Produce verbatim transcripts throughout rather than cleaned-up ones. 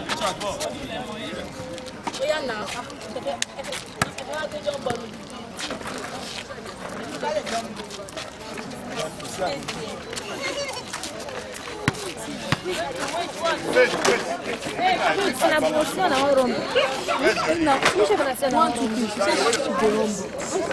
C'est la promotion dans le rombo. Non, je sais pas si c'est un truc. C'est le rombo.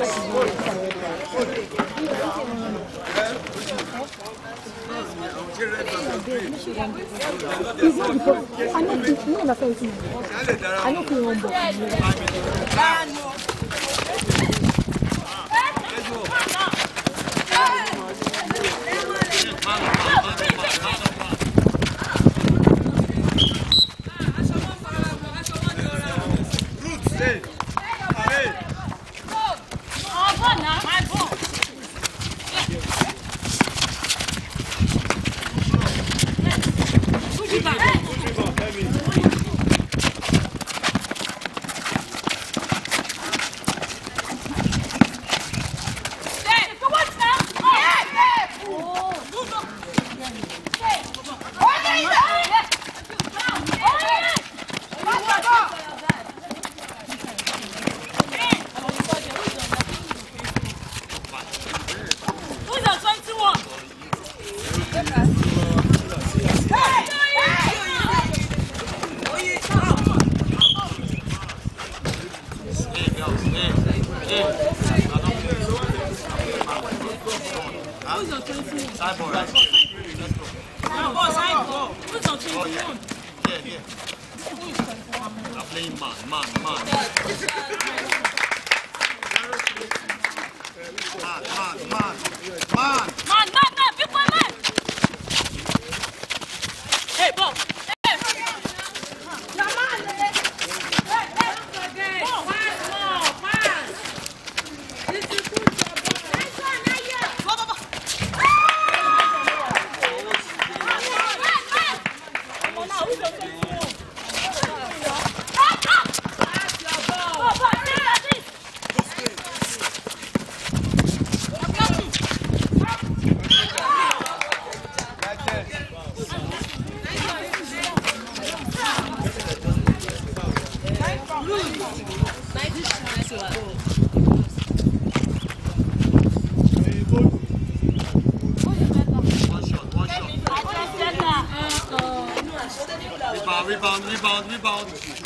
Rebound, rebound, rebound.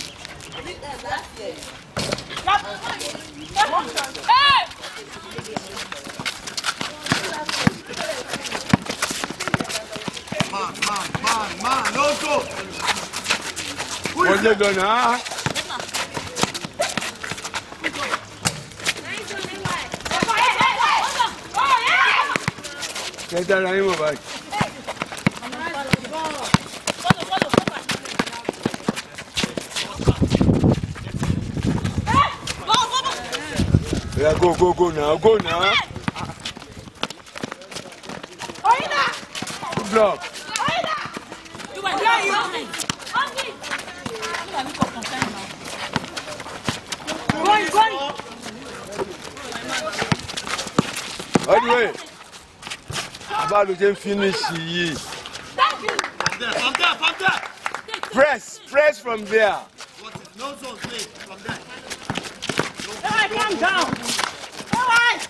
Hey! Man, man, man, man, no go. What's it gonna? Get that line over. Yeah, go, go, go now, go now. Good block. Anyway, about to get finish. From there, from there, from there. Press, press from there. What is no zone play from there? All right, calm down. All right.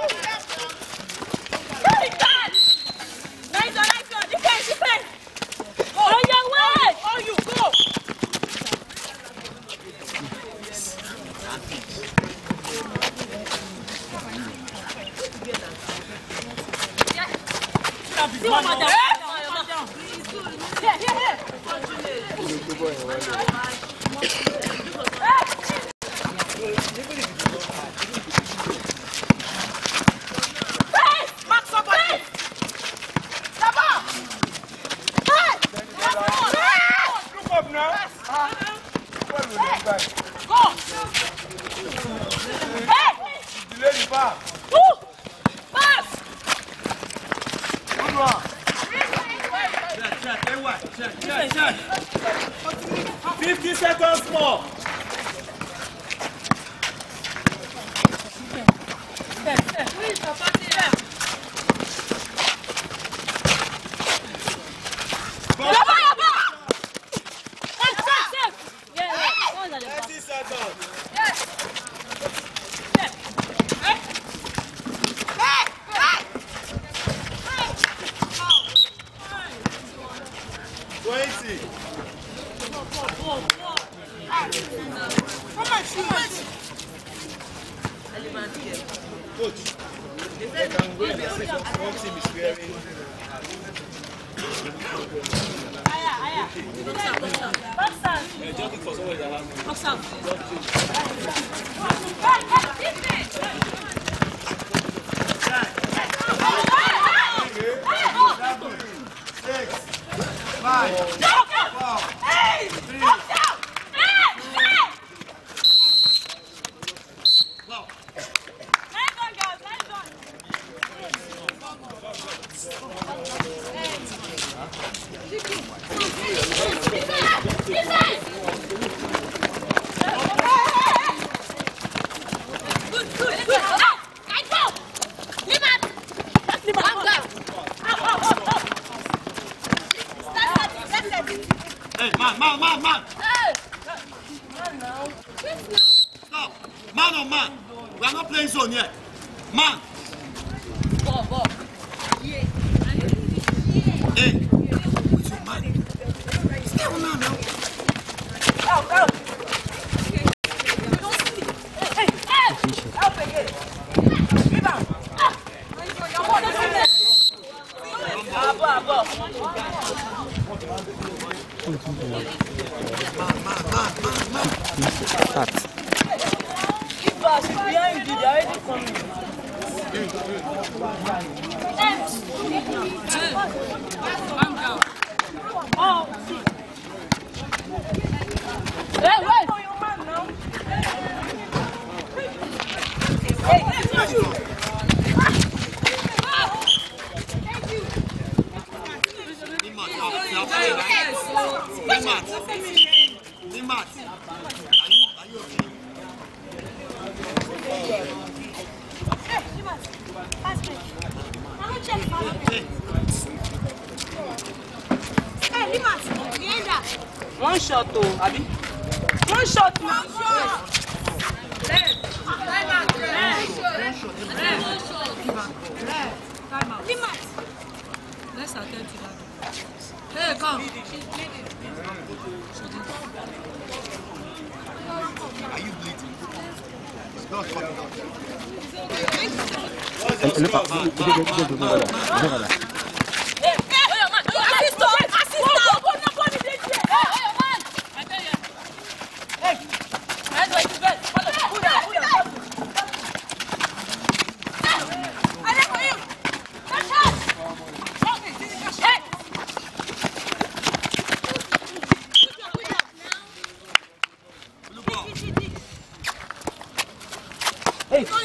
Very good. Nice one, nice one. Defense, defense. On your way. On you go. See one more down. Here, here, here. Fifty seconds more. Hey, man, man, man, man. Hey! Man now. Stop. Man on man. We are not playing zone yet. Man. Ball, ball. Hey. What's your man? Stay on man now. Out, out. Hey, hey! Out again. Rebound. Abo, abo. Keep us behind you, they're already coming. Calm down. Oh, see. Hey, wait! For your man now. Hey, that's not you. Nimat, Nimat, are you, are you okay? Hey, Nimat, pass me. I'm not checking. Hey, Nimat, behind that. One shot, though, Abi. One shot, now. One shot. Left. Time out. Left. Left. Time out. Nimat. Let's attend to that. Hey, come. Are you bleeding? It's not coming out. Hey, hey, man. Assist, assist now. Go, go, go, hey, hey, man. Hey, hands like this, man. Pull down, pull down, pull down. I left for you. Touch us. Hey. Hey! Epa,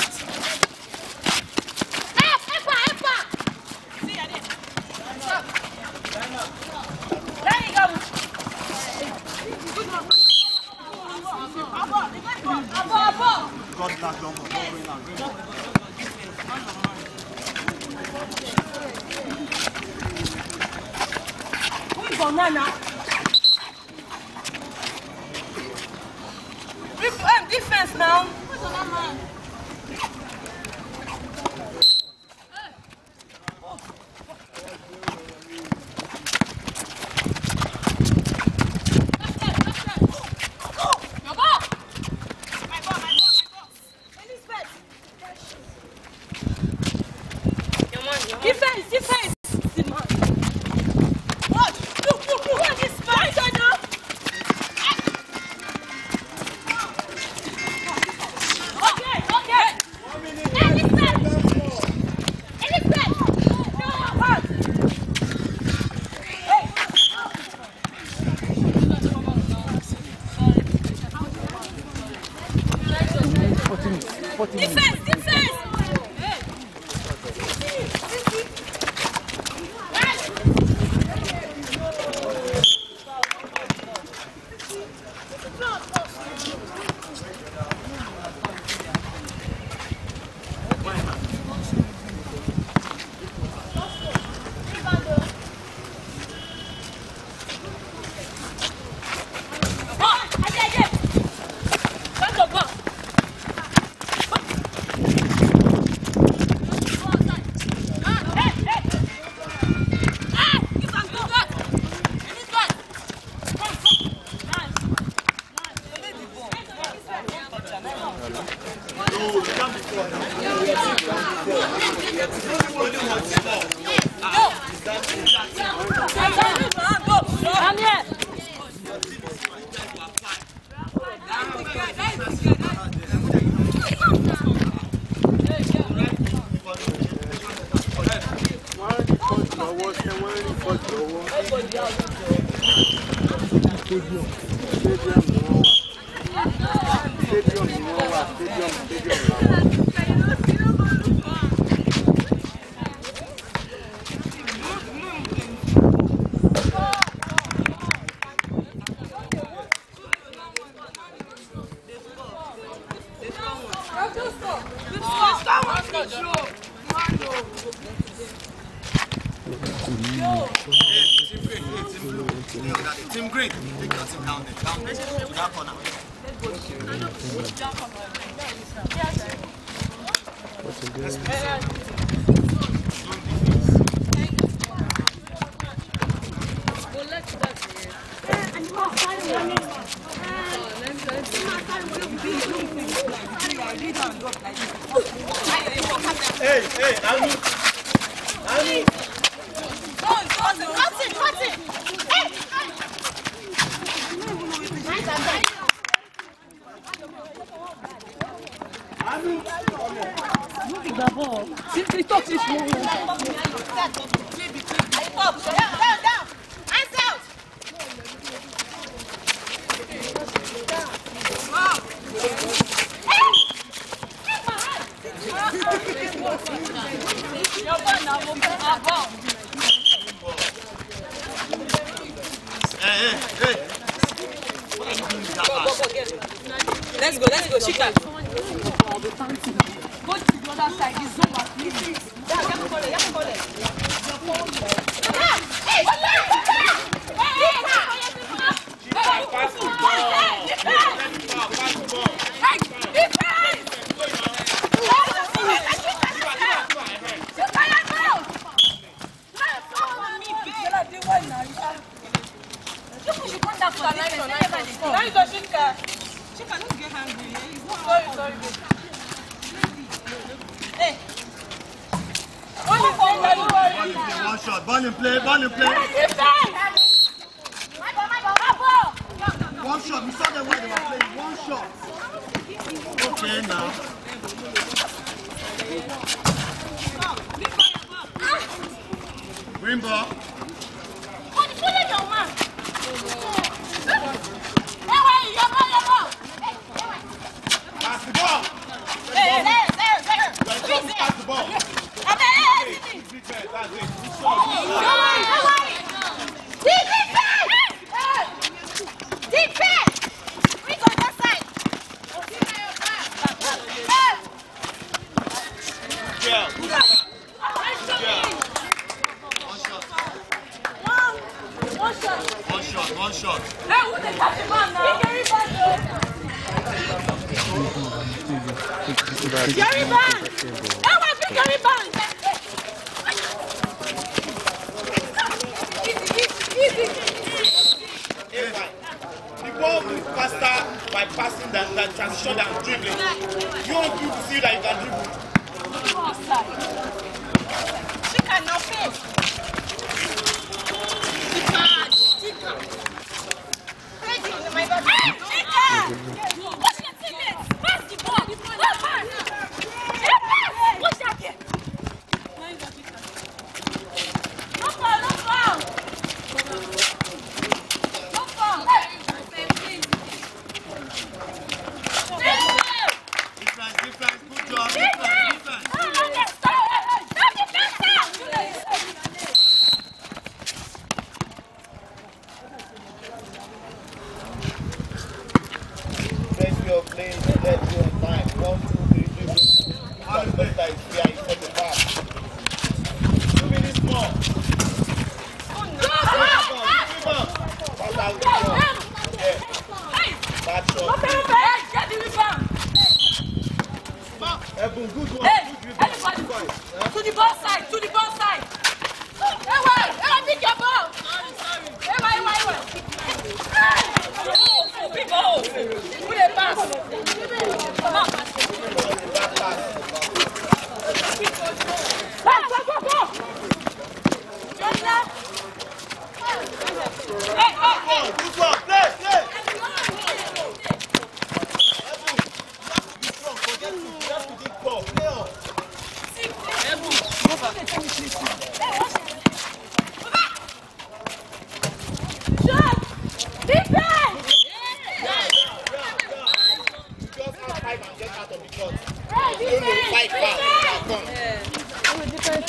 epa! See ya there. Stop. There you go. Good one. Abo, abo, abo. God, that long one. Who is banana? Defense now. Who's on that man? Defense, defense. What? Look, look, look. What is fine, now? Okay, okay. Elizabeth. Elizabeth. No, what? Hey. Defense, defense. Team green, take your team down there, down there, to that corner. Hey, hey, Anu, Anu. Cut it, cut it. Hey. D'abord, si tu toques, c'est chaud. Down, down, down. Hands out. Wow. Hey, hey, hey. What are you doing with that pass? Let's go, let's go, Chica. Go to the other side, it's over, please. Yeah, you can call it, you can call it. Hey, Pass the ball. Pass the ball. Chica, don't get hungry. Sorry, sorry. Hey. One shot, ball in play, ball in play. One shot, we saw them when they were playing. One shot. Okay, now. Green ball. Pass the ball. There, there, there, there. Pass the ball. Defense, that's it. Good shot. Yeah. One shot, one shot. Gary Band! That was for Gary Band! Easy, easy, easy. The ball moves faster by passing than, than transition and dribbling. You want people to see that you can dribble. She cannot face. My God. Hey, Chica! What's your teammate? Pass the ball. Pass, pass. Hey, pass. What's that here? No foul, no foul. No foul. Defense, defense, good job. Defense, defense. First your play, let your time. One, two, three, three. All the best that is here, you set the back. Two minutes more. Pass out the ball. Yeah. Bad shot. Evan, good one. Hey, Good everybody, one. to the ball side, to the ball side. Hey, wait, hey, pick your ball. Sorry, sorry. Hey, wait, wait, wait. Hey, big ball. Who they pass? Come on. Bad pass.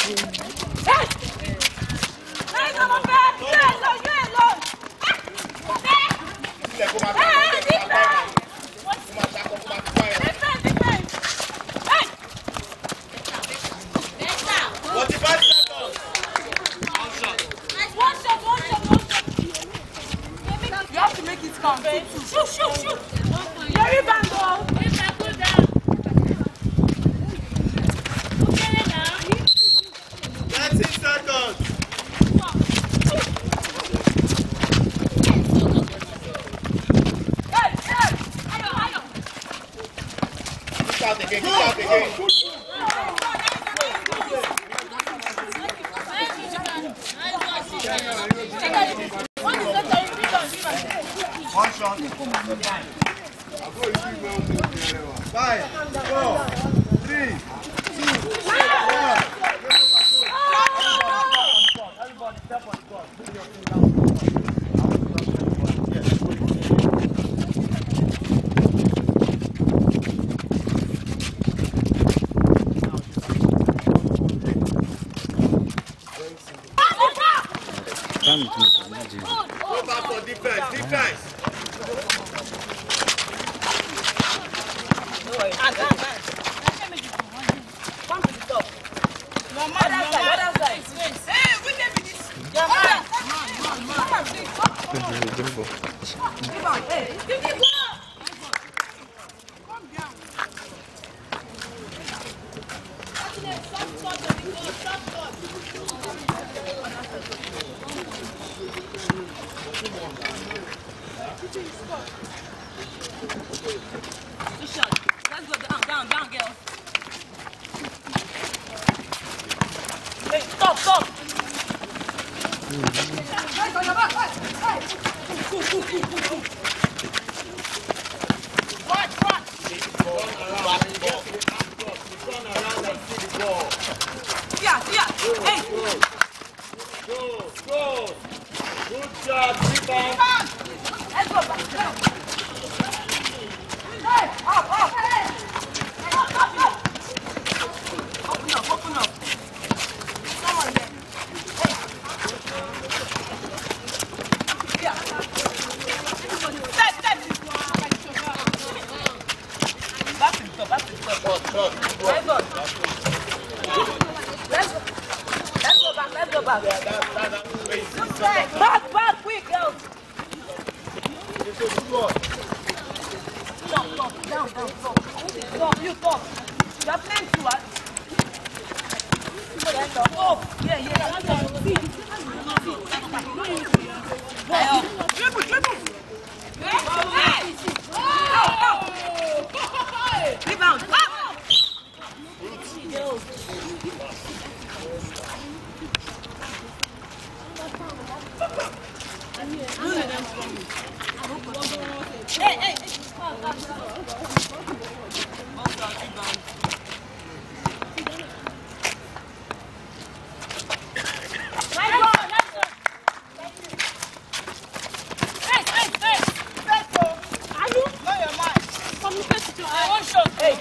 Hey! Hey, come on, back! You alone, you alone! Hey, defense! Defense, defense! Hey! forty-five seconds. One shot, one shot, one shot. You have to make it count. Shoot, shoot, shoot! Your rebound, though! thirty seconds. Hey, hey! Kick out again, kick out again. One shot. Five, four, three, two, one. Everybody step on the court. Put your finger down. Go back for defense, defense. Come to the top. Your man, other side, other side. Hey, we can be this. Your man. Come on, please. Come on. Give on. Hey, give me one. Come down. Two shots. Let's go down, down, down, girl. Hey, stop, stop. Watch, watch. Turn around and see the ball. Yeah, yeah. Hey. Go, go. Good job, rebound. Let's go back. Hey, up, up. Hey. Up, up, up. Open up, open up. Come on, man. Hey. Yeah. Step, step. Back to the top, back to the top. Shot, shot. Let's go. Let's go. Let's go back, let's go back. Yeah, that, that, that space. Back, back, quick, girls. It's a score. Stop, stop, down, down, stop. Stop, you stop. You are playing too hard. Oh, yeah, yeah. Dribble, dribble. Hey! Out, out. Rebound. Out. Hey, hey, hey. Hey.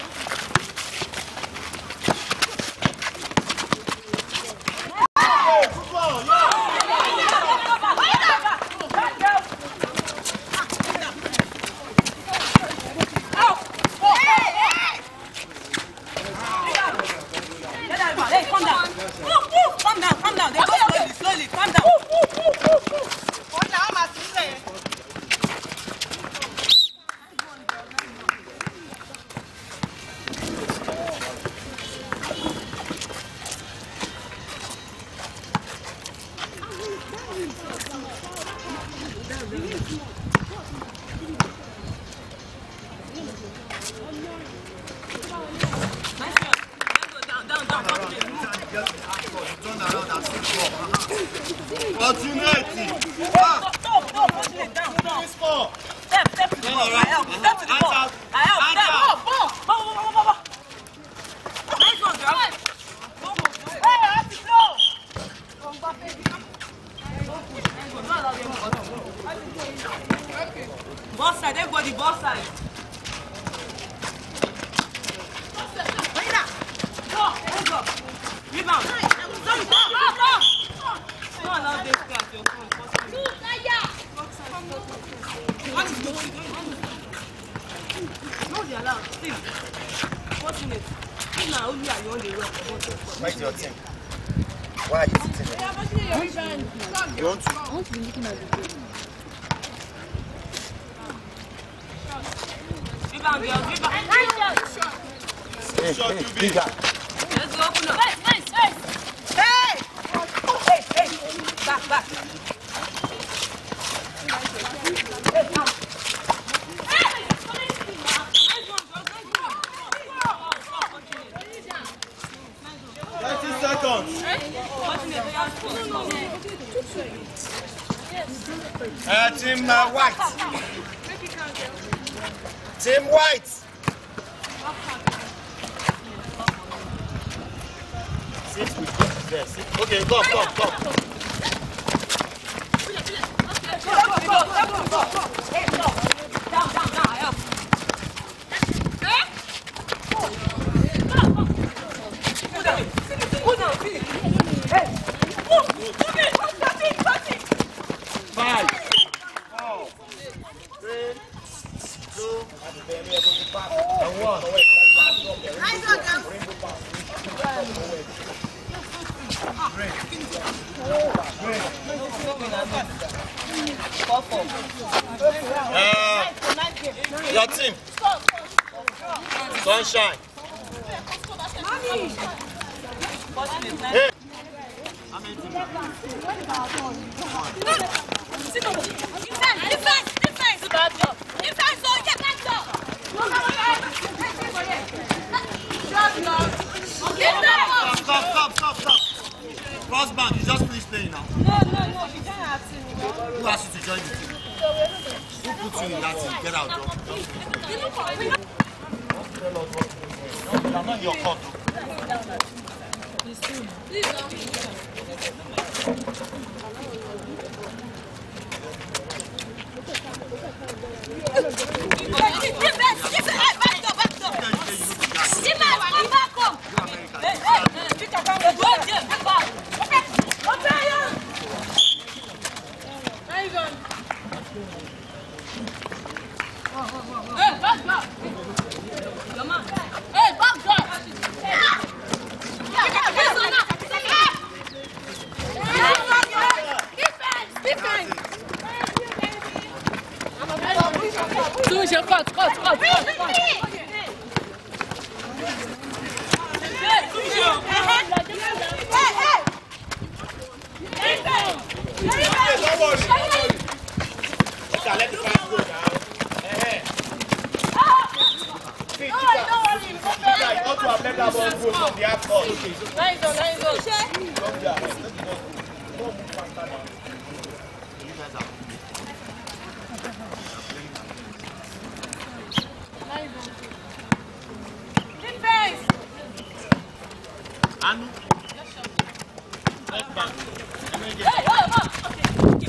Hey, calm down. Calm down, calm down. They go slowly, slowly. Calm down. Nice shot. Let's go down, down, down. Turn around and see the ball. Opportunity. Stop, stop, stop. Fortunate, down, down. Score. Step, step to the ball. I help. Step to the ball. I help. Step. Ball, ball. Ball, ball, ball, ball, ball. Nice one, girl. Hey, I have to go. Both side, everybody, both side. Go, let's go. Rebound. Where's your team? Why are you sitting there? You want to? I want to be looking at the game. Rebound, girl, rebound. Hey, hey, big guy. Let's go, open up. Nice, nice, nice. Hey! Hey, hey. Back, back. Hey, come. thirty seconds. Uh, team uh, White. Team White. Sit with there. Sit. Okay, go, go, go. Go, go, go, go, go, go. Hey, go. Down, down, down. Help. Hey? Go. Go. Put down. Put down. Hey. Move. Move it. Touch it. Touch it. Five, four, three, two, and one. Uh, your team. Sunshine. Hey. Defense, defense, defense. Defense, so get back up. Stop, stop, stop, stop. Cross bank, you just finish playing now. No, no, no, you don't have to. Who asked you to join the team? Who put you in that team? Get out, bro. I'm not in your court. Defense, defense, back up, back up. Defense, come back up. Hey, hey, pick up, back up. Okay, okay, yeah. Now you go. Hey, back up. Come on. Hey, back up. Defense, defense. Soon, cut, cut, cut, cut, cut. Let the pass go now. Not to have let that ball go from the half court. Nice one, nice one. Defense. Anu. Left back. Hey, hey, okay.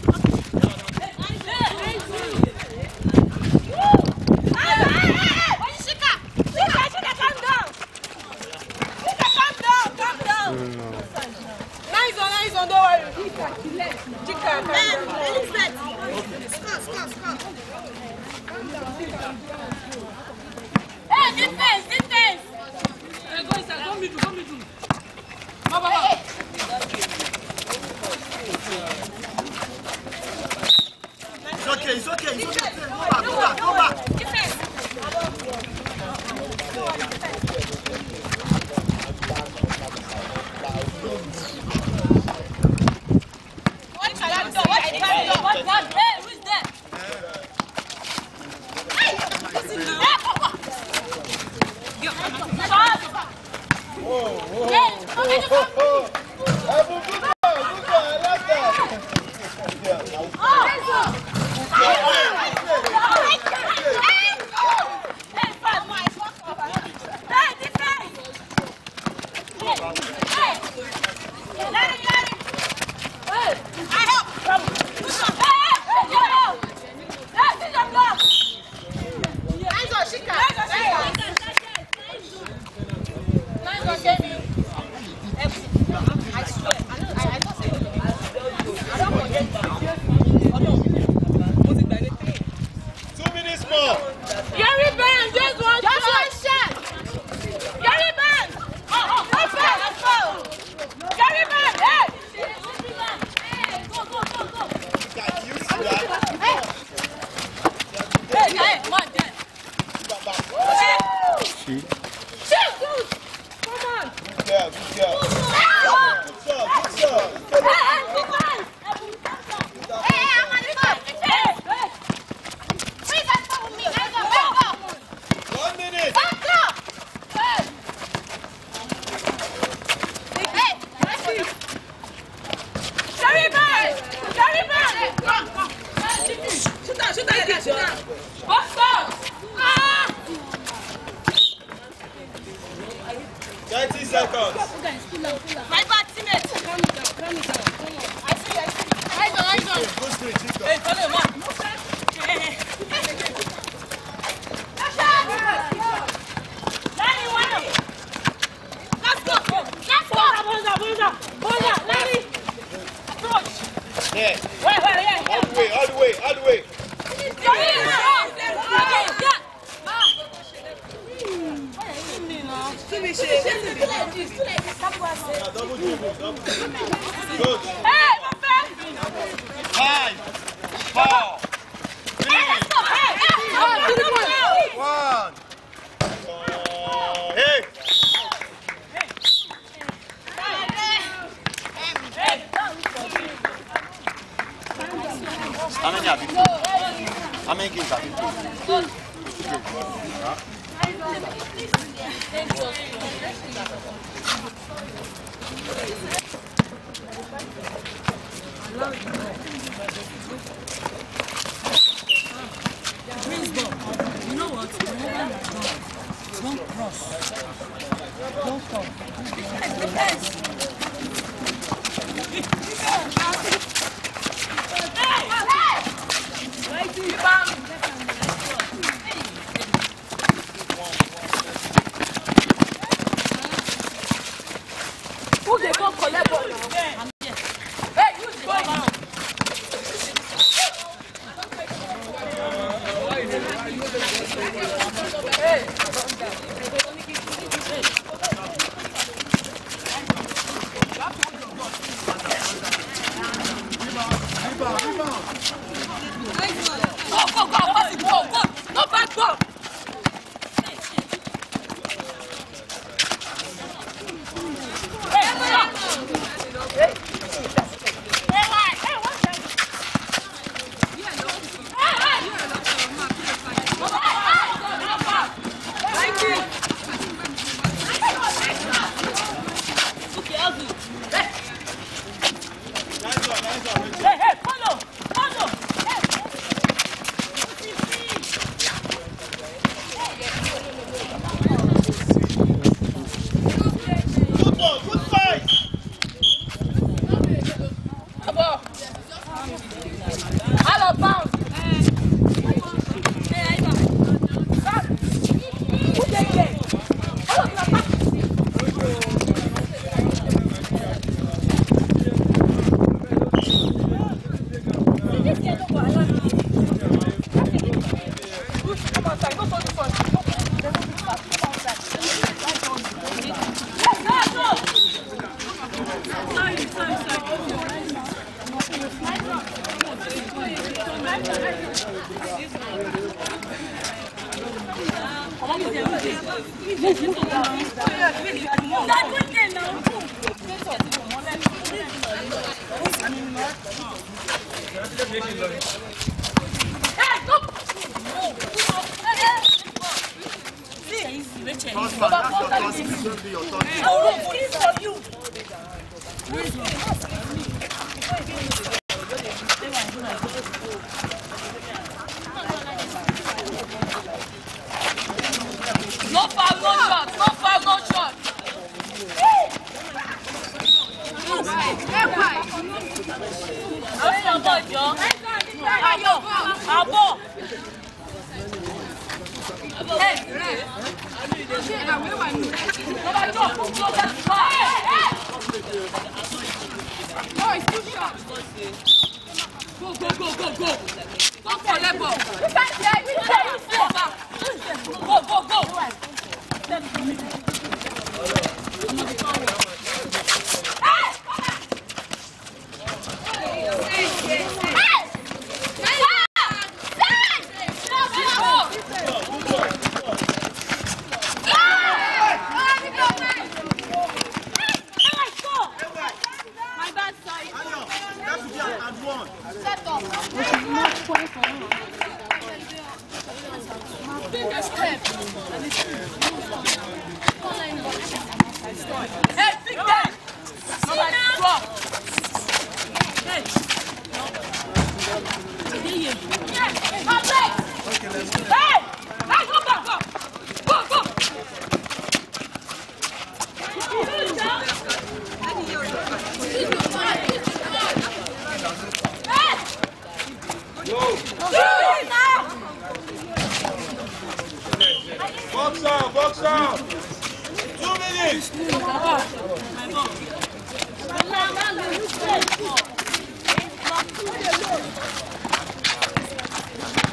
Nice one, nice one, don't worry. Elizabeth. Score, score, score. Hey, defense, defense. Hey, go inside, don't be do, don't be do. Go, go, go. It's okay, it's okay, it's okay. Go back, go back, go back. Defense. I don't forget. I don't forget. thirty seconds. My bad teammate. Calm it down, calm it down. Come on. I see, I see. Rise on, rise on. Go straight, sit down. Hey, follow man. Hey, Lenny, one up. Let's go. Let's go. Hold up, hold up, hold up. Lenny. Approach. Yeah. Wait, wait, yeah. All the way, all the way, all the way. Double dribble, double dribble. Good. Hey, my friend. Five, four, three, one. Hey. How many have you? How many games have you? You know what? Don't cross. Don't come. Who they come collect ball now? Hey, who's the ball? Go, go, go, pass it, go, go. No back ball. Hey, hey, follow, follow. Good ball, good fight. Out of bounds. Who take care? All of you are back. Come on, side. Go for this one. Come on, side. Yes, yes, go. Side, side, side. Cross man, that's your turn. It shouldn't be your turn. No foul, no shot. No foul, no shot. That's your boy, Joe. Abo, abo. Hey, nobody go. Go, that's fine. No, it's too short. Go, go, go, go, go. Go for level. You can't say, you can't say. Go, go, go. That should be an and one. Set up.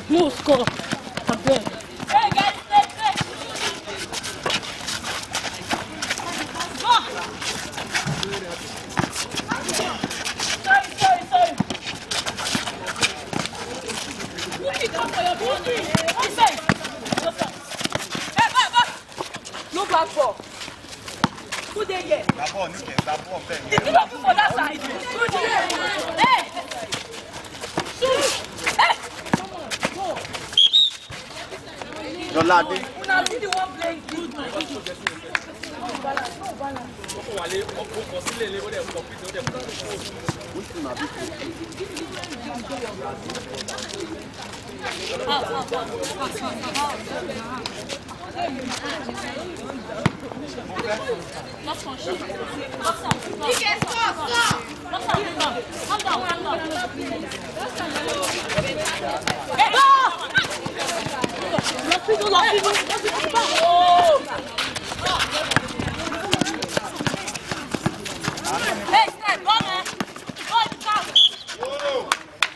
No score. I beg. Hey, guys, stay, stay. Go. Sorry, sorry, sorry. Put it up for your booty. One side. Go, sir. Hey, back, back. No back ball. Who they get? That ball, Nick, that ball, Ben. Did you not put for that side? Good. Hey. Shoot. Hey. Your lad, Una be the one playing good. Hey, step, go man. Go, come.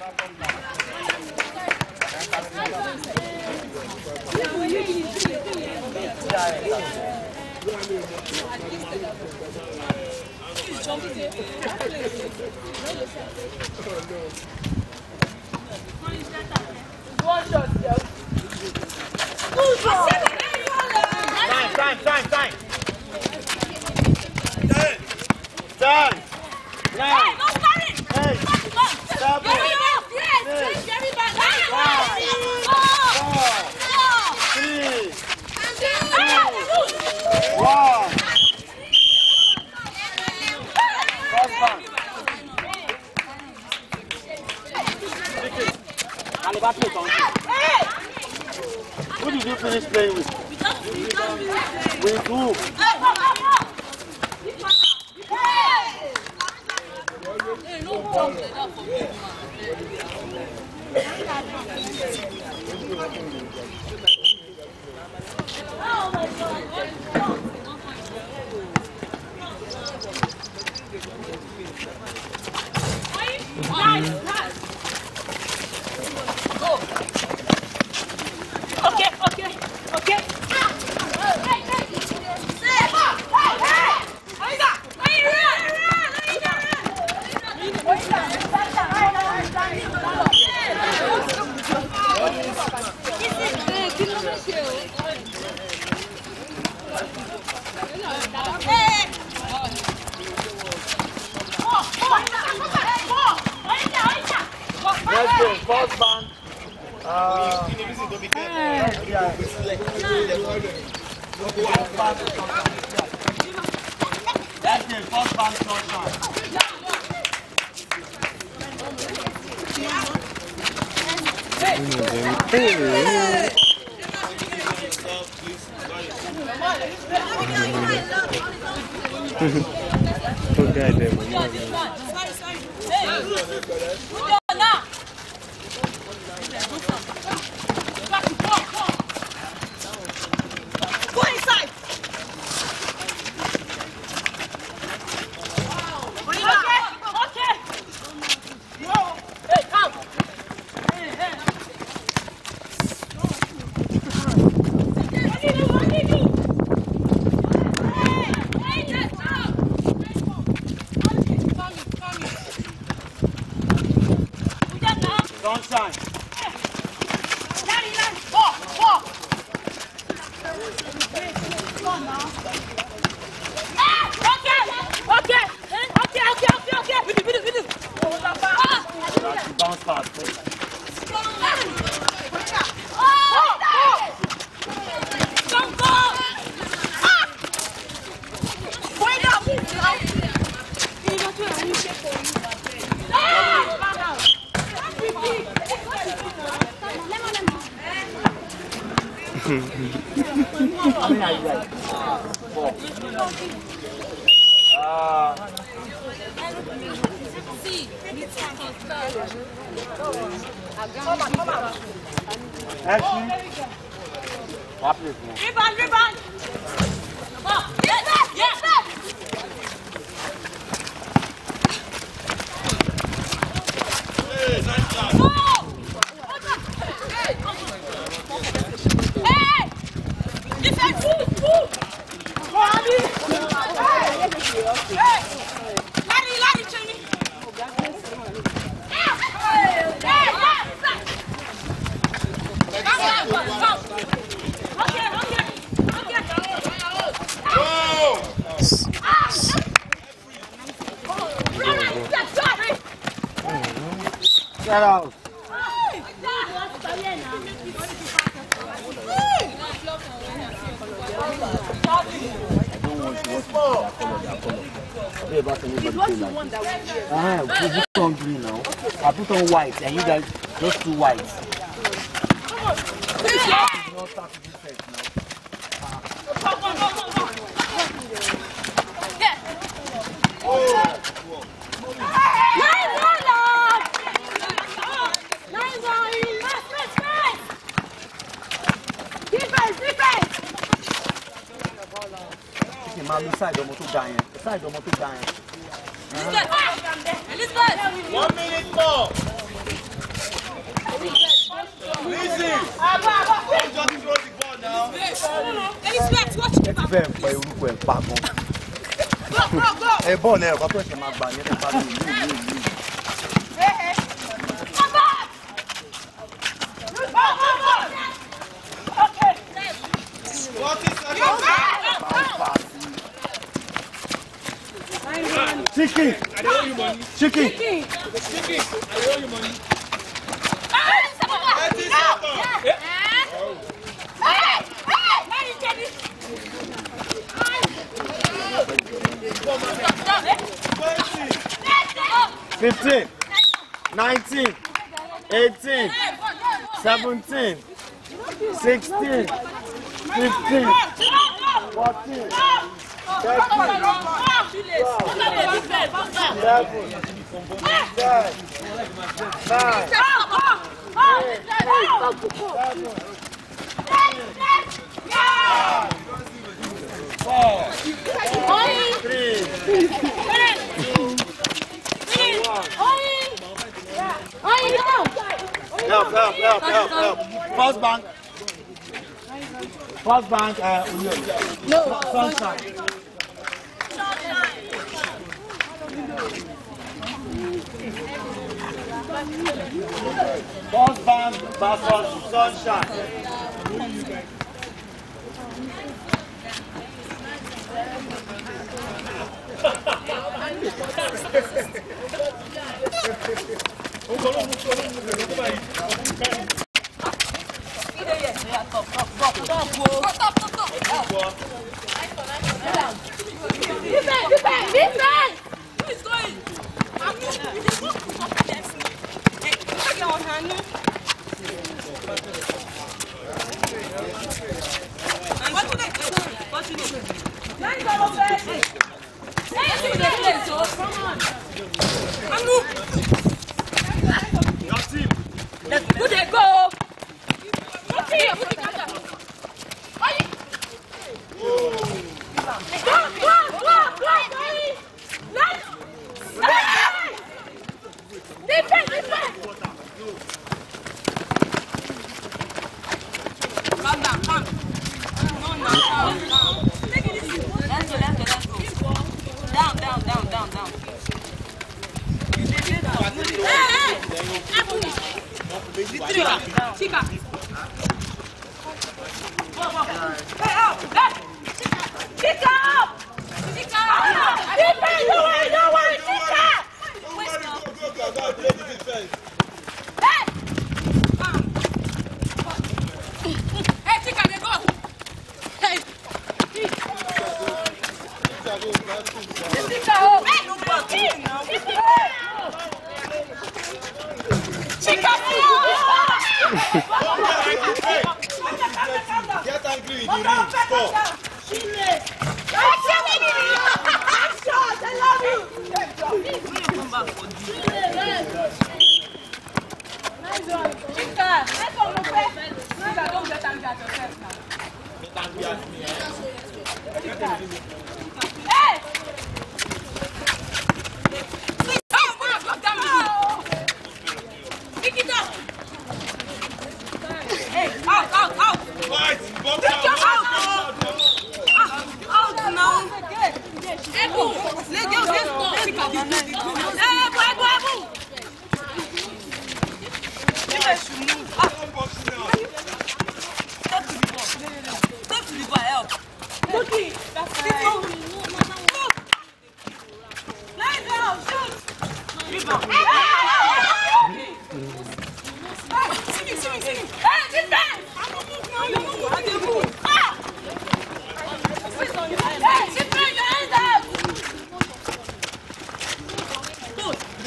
One shot, yeah. Good shot. time, time, time, time. Time. Nine. Hey, no starting. Eight. Seven. Yes, Six. everybody. Five. Four. Three. One. First one. Who did you finish playing with? With who? Oh my God. Nice, nice. Go. Okay, okay, okay. Hey, hey. Hey, hey, hey. Aida, Let's go. First band. Uh, yeah. Let's go. First band. First band. Okay, then. Go inside. Okay, okay. Hey, come. Hey, hey. Sunshine. Bounce fast. How many are you guys? Four. Uh, Actually, what is it? Rebound, rebound. Oh, yes, yes, yes. Hey, nice job. Go. Hey, come Get out. It's what you want that we hear. Ah, we put on green now. I put on white, and you guys just two whites. Come on. Please, not start to do first now. Go, go, go, go, go. Yes. Oh. Nice one, Lord. Nice one. Pass, pass, pass. Defense, defense. Okay, man, side of motor dying. Side of motor dying. Elizabeth. Elizabeth. One minute more. Listen. Abba, Abba. Don't just throw the ball now. Elizabeth, watch it. Ẹ fẹ́ pẹ̀ orúkọ ẹ̀ pa gan. Go, go, go. Ẹ bọ́ọ̀lù ẹ̀ ọ̀pá tó ẹ̀ṣẹ̀ máa gbà ní ẹ̀ka ní ìlú ìlú ìlú. Come back. Go, go, go. Okay. forty seconds. Go back. Chicken. I owe you money. Chicken. Chicken. I owe you money. thirty seconds. Yeah. fifteen, nineteen, eighteen, seventeen, sixteen, fifteen, fourteen, thirteen, eleven, ten, nine, four, three, help, help, help, help, help. First bank. First bank, uh, no, sunshine. First bank versus sunshine. Get angry with the ring. Stop. I love you. Nice one. Chica, let's go. Don't get angry at yourself now. Get angry at me. Hey! Pick it up. Hey, out, out, out. Fight. Box Pick your out. out. Out now. Ebu, let's go, let's go. Hey, Ebu, Ebu, Ebu. You guys should move. Ah. Step to the ball. Step to the ball, help. Cookie. That's right. Nice ball, shoot. Rebound.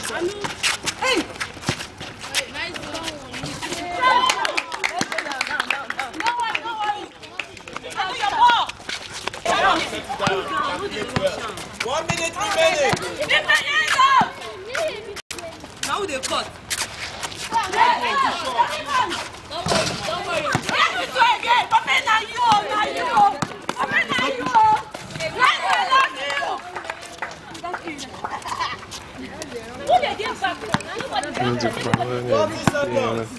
Hey! One minute remaining. Now they cut. Don't worry. Let's go again. Papa, now you, now you. Papa, now you. Let's go, love you. Who they give back? forty seconds.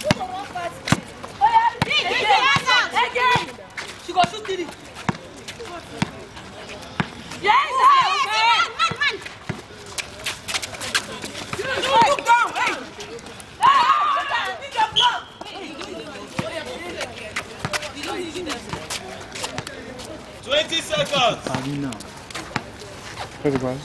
Again. She got shoot three. Yes, man, man. Look down, hey. Twenty seconds. Where's the ball?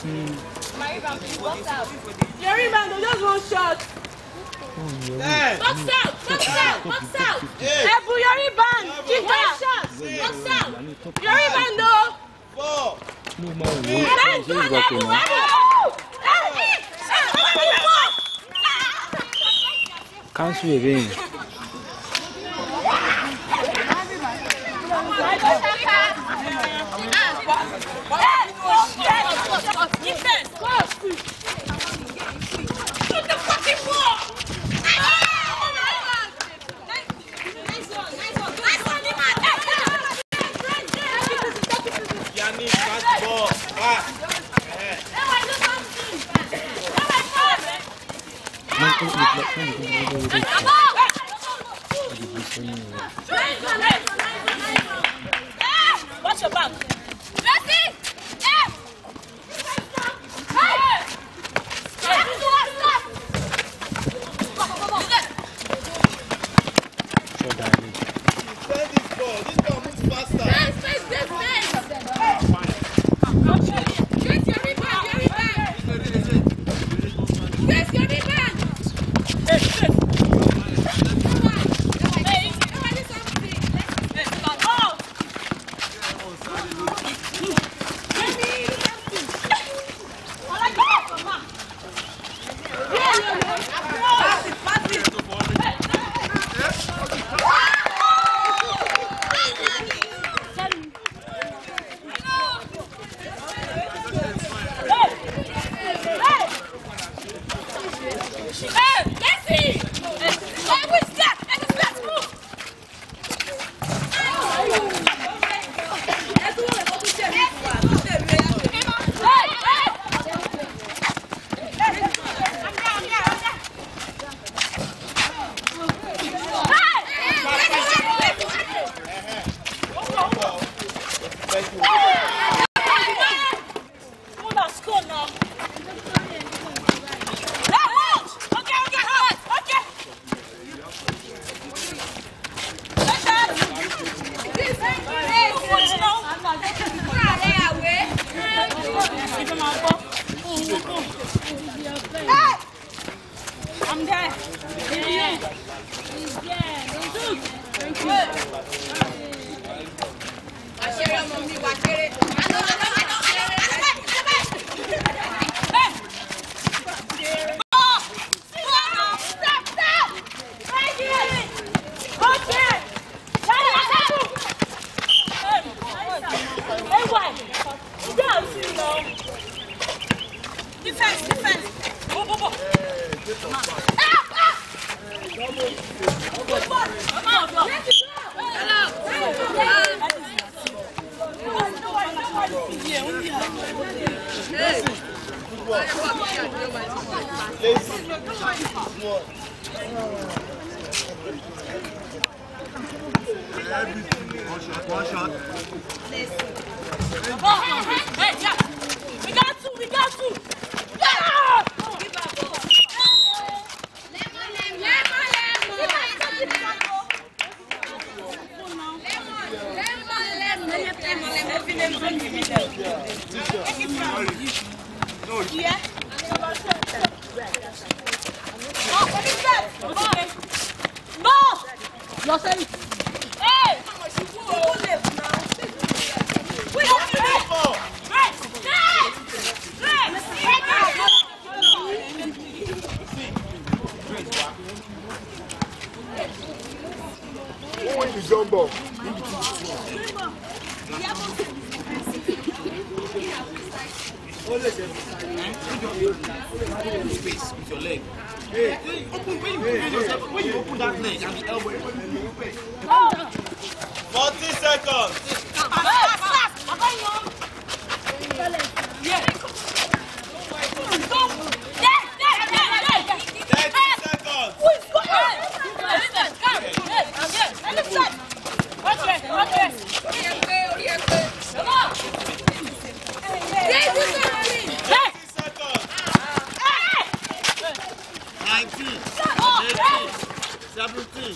Your rebound, just one shot. Ten. Box out, box out, box out. Eight. Ebu, your rebound. Keep one shot. Box out. Your rebound, though. Four. No more. Let's go, Ebu, Ebu. Cancel again. Defense, go. Shoot the fucking ball. Nice one, nice one, nice one, Iman. Yannick, pass the ball. Pass. Watch your back. Send this ball. This ball moves faster. I'm there. Yeah. He's there. Thank you. I share your mommy. I share it. I know, I know, I know, I know. Stop, stop. Right here. Okay. Hey, what? Down, you know. Defense, defense. Go, go, go. Ah, ah. Good ball. Come on, go. Let it go. Hello. One shot. Hey, yeah. We got two, we got two. Yeah! Yeah. Oh, what is that? No! No, sorry. Hey! We don't need it. Right. Right. Right. jumbo. Space with your leg. Hey, open when you open yourself, when you open that leg and the elbow. Forty seconds. Fast, fast, fast. Yeah. Yes, yes, yes, yes. Thirty seconds. Who is going on? Listen, come. Yes, yes. Listen. Okay, okay. Come on. Yes, yes, yes. Nineteen, eighteen, seventeen.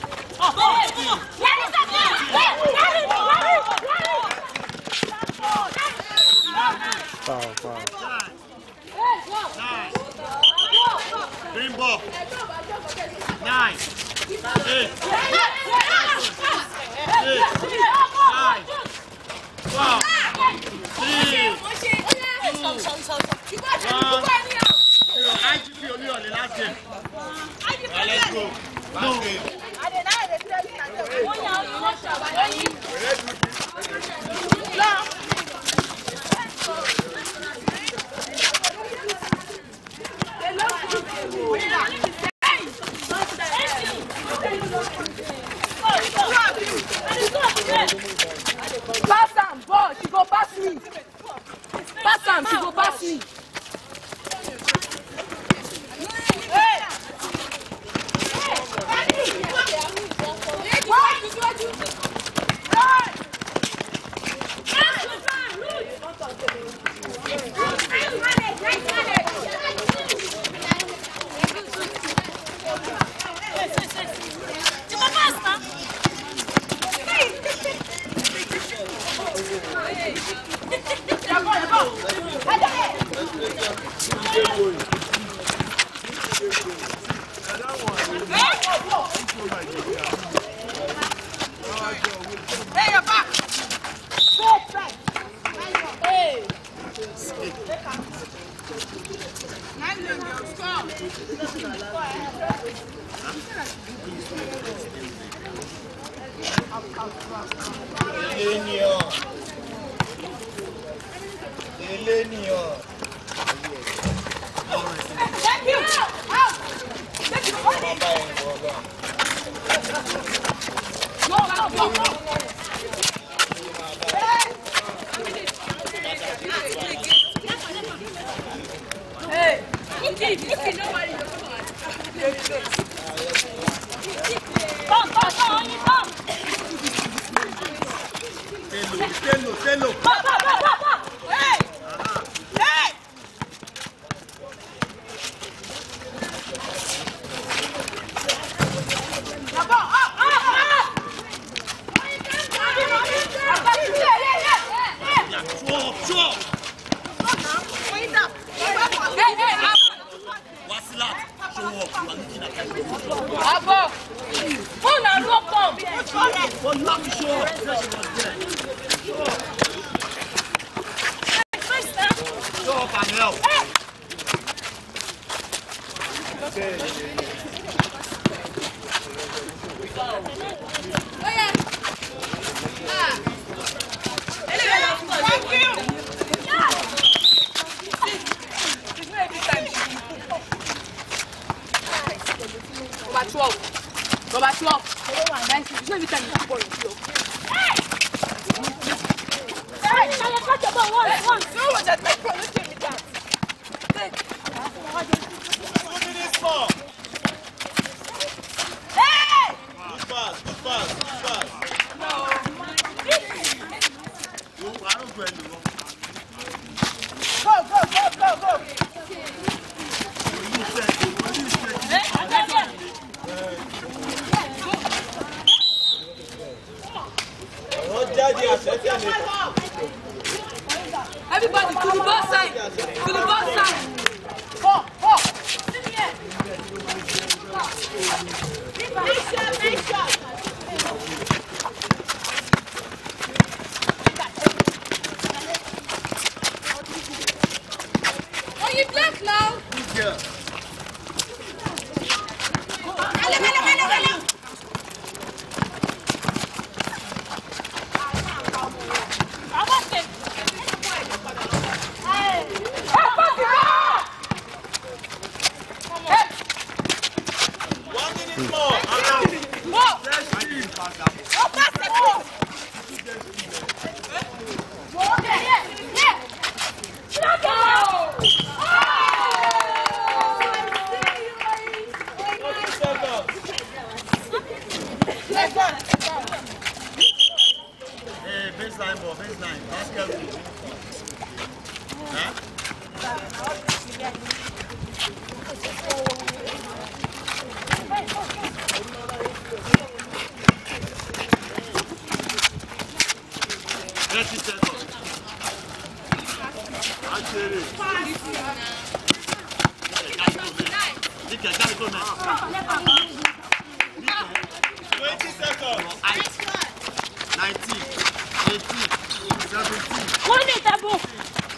Foul, foul. Nine. Green ball. Nine. Eight. Eight. Nine. Wow. Three. Two. One. I G P only on the last game. Right, let's go. Last game. Pass am, ball, she go pass me. Pass am, she go pass me. Hey, you're back. Hey. Nine million, score. Elénion. Elénion. Thank you. Out. Thank you. Go, go, go, go. Hey, okay, okay, nobody. Come, come, come, come. Stay low, stay low. Come, come, come, come, come. Hey, hey. Come on, up, up, up. Show, show. Hey, hey, up. Wasilat, show up. You are looking at that. Abo. Who now no come? But you have to show up. Show up. Show up and help. Number twelve. Number twelve. Nice. You know every time you have ball on the Hey! Hey, now you catch the ball once, once. No one just make problem with that. Two minutes more. Hey! Good pass, good pass, good pass. You, I don't go anymore. Go, go, go, go, go. You said, you said. Hey, I got it. Roger the second. Everybody to the ball side. Hey, baseline ball, baseline. That's careful. Huh? thirty seconds. Actually. twenty seconds. nineteen, eighteen, seventeen. On est à bon.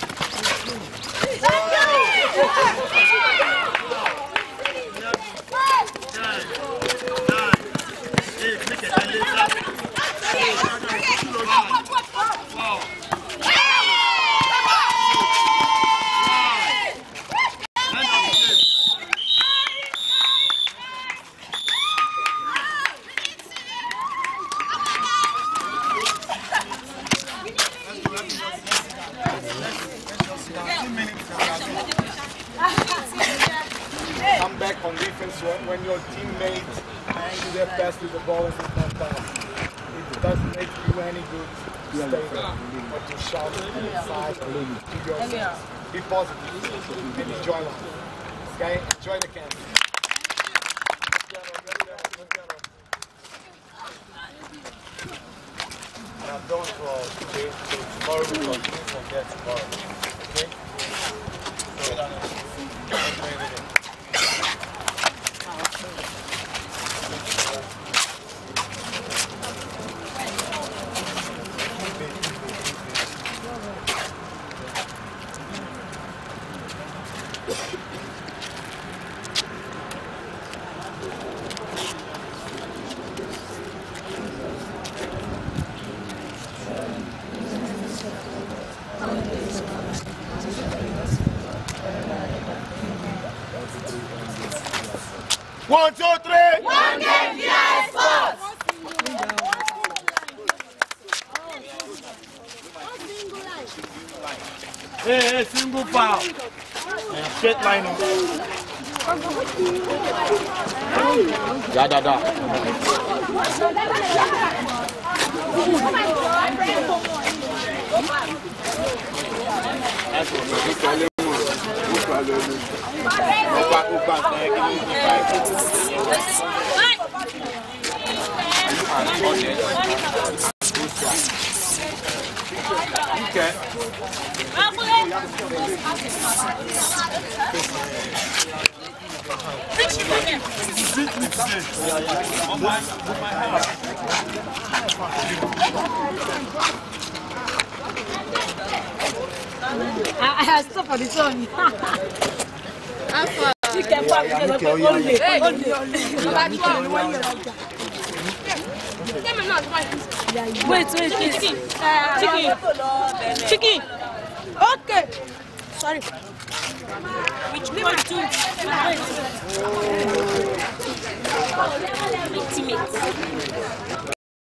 Come back on defense when, when your teammate do their best with the ball and it's not pass. It doesn't make you any good to stay there or to shout inside or to yourself. Be positive and enjoy life. Okay? Enjoy the camp. Now don't go out today, so tomorrow we continue from there tomorrow. Okay? So, one, two, three! One game, Gisports! Hey, hey, single foul. And straight lining. Da, da, da. That's what okay. I have stuff for the song. You can wait, wait, wait. Chicken. Chicken. Chicken. Okay. Sorry. Which one too? Intimate.